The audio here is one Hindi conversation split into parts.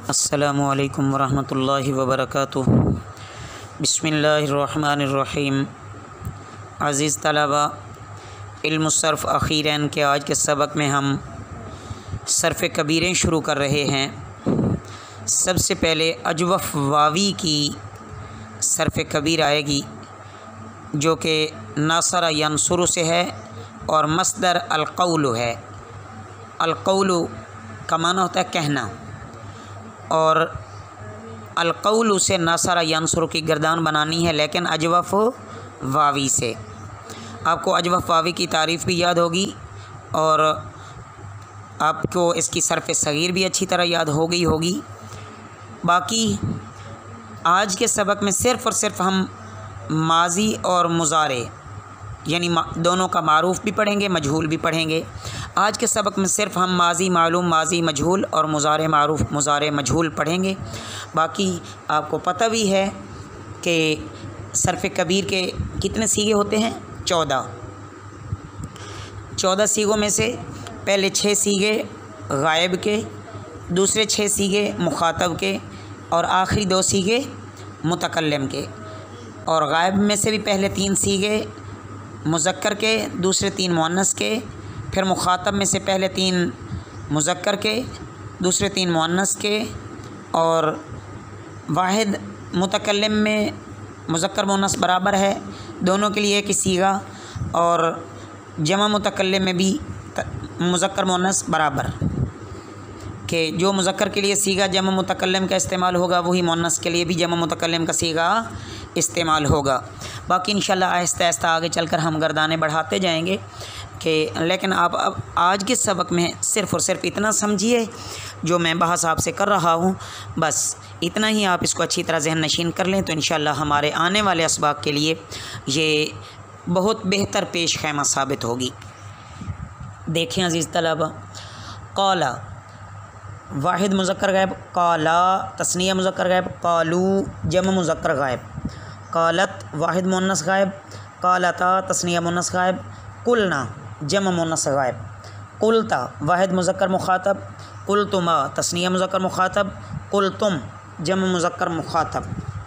अस्सलामुअलैकुम वरहमतुल्लाहि वबरकातुह। बिस्मिल्लाहिर्रहमानिर्रहीम। अज़ीज़ तलबा, इल्मुस्सर्फ़ अख़ीरन के आज के सबक में हम सर्फ़ कबीरें शुरू कर रहे हैं। सबसे पहले अजवफ़ वावी की सर्फ़ कबीर आएगी जो कि नासरा यंसुरु से है और मस्दर अलक़ौलु है। अलक़ौलु का माना होता है कहना और अलक़ौलु से नासरा यंसुरु की गर्दान बनानी है, लेकिन अजवफ़ वावी से। आपको अजवफ़ वावी की तारीफ़ भी याद होगी और आपको इसकी सर्फ़ सग़ीर भी अच्छी तरह याद हो गई होगी। बाकी आज के सबक में सिर्फ़ और सिर्फ हम माज़ी और मुज़ारे यानी दोनों का मारूफ़ भी पढ़ेंगे, मजहूल भी पढ़ेंगे। आज के सबक में सिर्फ हम माज़ी मालूम, माज़ी मजहूल और मुज़ारे मारूफ़, मुज़ारे मजहूल पढ़ेंगे। बाकी आपको पता भी है कि सर्फ़ कबीर के कितने सीगे होते हैं? 14 सीगों में से पहले 6 सीगे गायब के, दूसरे 6 सीगे मुखातब के और आखिरी 2 सीगे मुतकल्लिम के। और गायब में से भी पहले 3 सीगे मुज़क्कर के, दूसरे 3 मुअन्नस के, फिर मुखातब में से पहले 3 मुज़क्कर के, दूसरे 3 मुअन्नस के और वाहिद मुतकल्लिम में मुज़क्कर मुअन्नस बराबर है, दोनों के लिए एक ही सीगा। और जमा मुतकल्लिम में भी मुज़क्कर मुअन्नस बराबर कि जो मुज़क्कर के लिए सीगा जमा मुतकल्लिम का इस्तेमाल होगा वही मुअन्नस के लिए भी जमा मुतकल्लिम का सीगा इस्तेमाल होगा। बाकी इंशाल्लाह आहिस्ता आहिस्ता आगे चलकर हम गर्दाने बढ़ाते जाएंगे कि लेकिन आप अब आज के सबक में सिर्फ़ और सिर्फ इतना समझिए जो मैं बहस आपसे कर रहा हूँ, बस इतना ही आप इसको अच्छी तरह ज़हन नशीन कर लें तो इंशाल्लाह हमारे आने वाले असबाक के लिए ये बहुत बेहतर पेश खैमा साबित होगी। देखें अज़ीज़ तलबा, क़ाला वाहिद मुज़क्कर गायब, क़ाला तस्निया मुज़क्कर गायब, क़ालू जम मुज़क्कर गायब, क़ालत वाहिद मुअन्नस गायब, क़ालता तस्निया मुअन्नस गायब, कुलना जम मुअन्नस गायब, कुलता वाहिद मुज़क्कर मुखातब, कुलतुमा तस्निया मुज़क्कर मुखातब, कुलतुम जम मुज़क्कर मुखातब,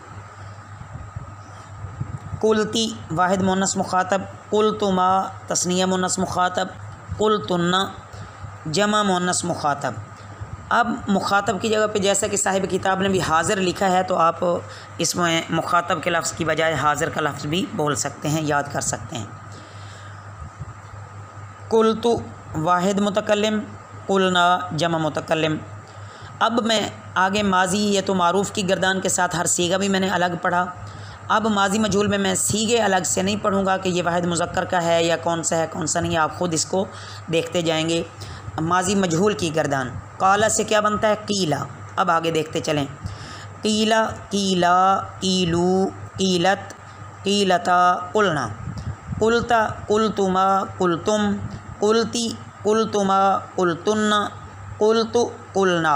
कुलती वाहिद मुअन्नस मुखातब, कुलतुमा तस्निया मुअन्नस मुखातब, कुलतुन्ना जमा मुअन्नस मुखातब। अब मुखातब की जगह पे जैसा कि साहिब किताब ने भी हाज़िर लिखा है तो आप इसमें मुखातब के लफ्ज़ की बजाय हाज़िर का लफ्ज़ भी बोल सकते हैं, याद कर सकते हैं। कुलतु वाहिद मुतकल्लिम, कुलना जमा मुतकल्लिम। अब मैं आगे माज़ी या तो मारूफ़ की गर्दान के साथ हर सीगा भी मैंने अलग पढ़ा। अब माज़ी मजहूल में मैं सीगे अलग से नहीं पढ़ूँगा कि ये वाहिद मुज़क्कर का है या कौन सा है कौन सा नहीं, आप ख़ुद इसको देखते जाएंगे। माज़ी मजहूल की गर्दान क़ाला से क्या बनता है? क़ीला। अब आगे देखते चलें। क़ीला, क़ीला, क़ीलू, क़ीलत, क़ीलता, क़ुलना, क़ुलता, क़ुलतुमा, क़ुलतुम, क़ुलती, क़ुलतुमा, क़ुलतुन्ना, क़ुलतु, क़ुलना।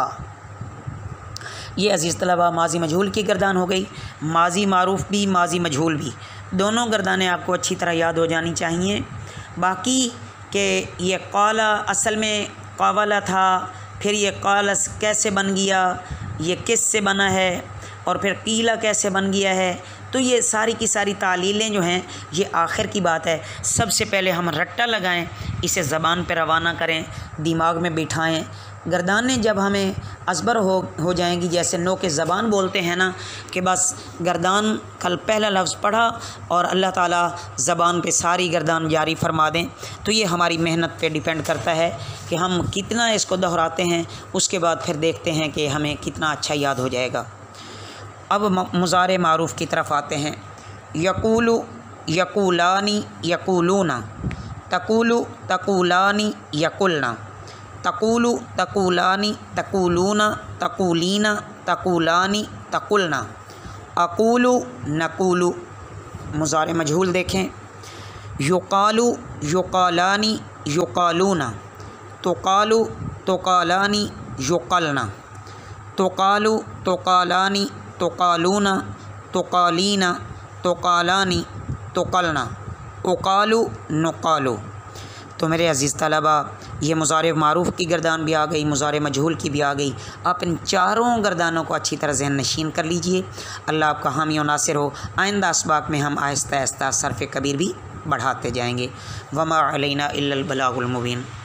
ये अज़ीज़ तलबा माज़ी मजहूल की गर्दान हो गई। माज़ी मारूफ़ भी, माज़ी मजहूल भी, दोनों गर्दानें आपको अच्छी तरह याद हो जानी चाहिए। बाकी कि ये क़ाला असल में क़ावला था, फिर ये क़ाला कैसे बन गया, ये किस से बना है और फिर क़ीला कैसे बन गया है, तो ये सारी की सारी तालीलें जो हैं ये आखिर की बात है। सबसे पहले हम रट्टा लगाएं, इसे ज़बान पर रवाना करें, दिमाग में बिठाएं। गर्दानें जब हमें अज़बर हो जाएंगी, जैसे नो के ज़बान बोलते हैं ना कि बस गर्दान कल पहला लफ्ज़ पढ़ा और अल्लाह ताला ज़बान पे सारी गर्दान जारी फरमा दें, तो ये हमारी मेहनत पे डिपेंड करता है कि हम कितना इसको दोहराते हैं, उसके बाद फिर देखते हैं कि हमें कितना अच्छा याद हो जाएगा। अब मुज़ारे मारूफ़ की तरफ आते हैं। यक़ूलु, यक़ूलानी, यक़ूलूना, तक़ूलु, तक़ूलानी, यक़ुलना, तक़ूलु, तक़ूलानी, तक़ूलूना, तक़ूलीना, तक़ूलानी, तक़ुलना, अक़ूलु, नक़ूलु। मुज़ारे मजहूल देखें। युक़ालु, युक़ालानी, युक़ालूना, तुक़ालु, तुक़ालानी, युक़लना, तुक़ालु, तुक़ालानी, तुक़ालूना, तुक़ालीना, तुक़ालानी, तुक़लना, उक़ालु, नुक़ालु। तो मेरे अज़ीज़ तलबा, ये मुज़ारे मारूफ़ की गर्दान भी आ गई, मुज़ारे मजहूल की भी आ गई। आप इन चारों गर्दानों को अच्छी तरह ज़हन नशीन कर लीजिए। अल्लाह आपका हामी और नासिर हो। आइंदा असबाक में हम आहिस्ता आहिस्ता सरफ़ कबीर भी बढ़ाते जाएंगे। वमा अलैना इल्लल बलागुल मुबीन।